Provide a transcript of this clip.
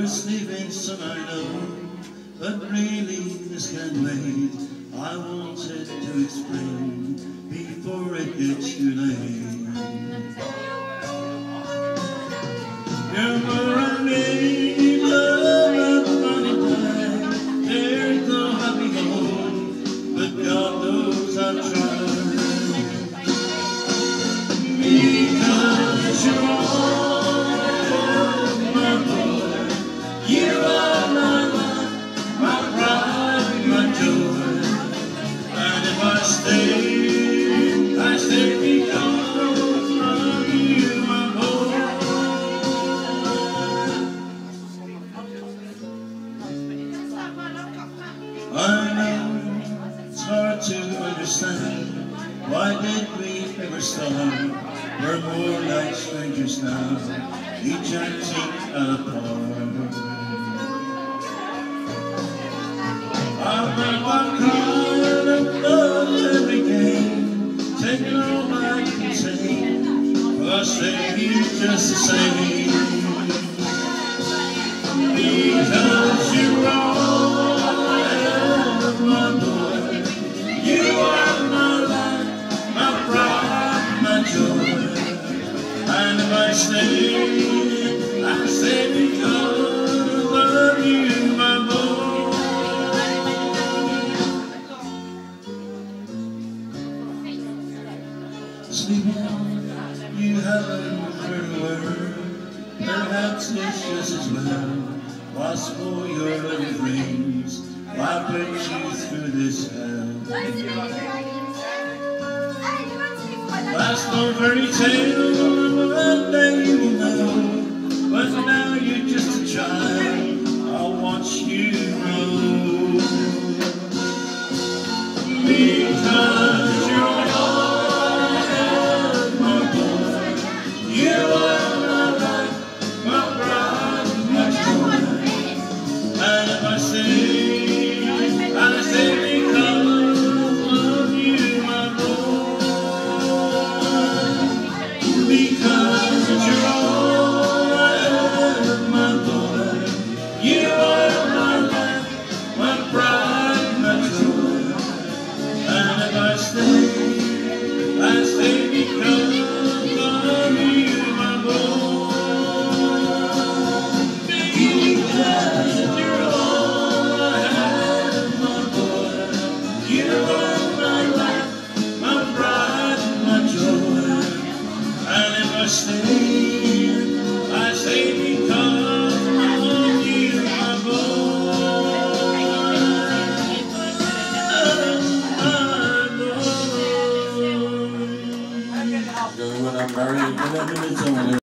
You're sleeping, son, I know, but really this can wait. I wanted to explain before it gets too late. You're more I made love, funny time. There's no happy home, but God knows I've tried. Because you're all my boy, you are my life, my pride, my joy. And if I stay because of you, my boy. I know it's hard to understand. Why did we ever start? We're more like strangers now, each acting apart. I've been one kind of love every game, taking all I can take, but I stay here just the same. Because you're all I have, my boy. You are my life, my pride, my joy. And if I stay because of you, my boy. Sleeping, you haven't heard a word. Perhaps it's just as well. Why spoil your little dreams? Why put you through this hell? Last no fairy tale, one day you will know. But now you're just a child, I'll watch you grow. Because you're all I have, my boy. You are my life, my pride, my joy. And if I stay because of you, my boy. Because you're all I have, my boy. You are my life, my pride, my joy. And if I stay because of you, my boy. Because you're all I have, my boy. You are my life, my pride, my joy. And if I stay because of you, my boy. My boy. When I'm married,